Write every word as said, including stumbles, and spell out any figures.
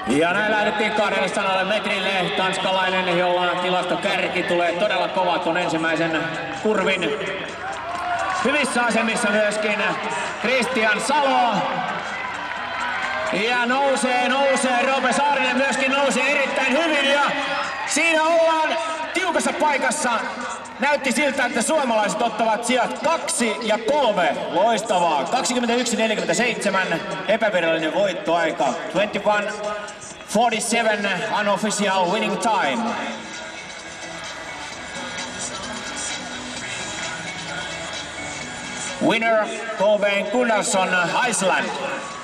Ja näin lähdettiin kahdestasadasta metrille. Tanskalainen, jolla tilastokärki tulee todella kova tuon ensimmäisen kurvin. Hyvissä asemissa myöskin Kristian Salo. Ja nousee, nousee. Roope Saarinen myöskin nousee erittäin hyvin. Ja siinä ollaan tiukassa paikassa. Näytti siltä, että suomalaiset ottavat sijat kaksi ja kolme. Loistavaa. kaksikymmentäyksi neljäkymmentäseitsemän epävirallinen voittoaika. kaksikymmentäyksi neljäkymmentäseitsemän unofficial winning time. Winner Kolbeinn Gunnarsson, Iceland.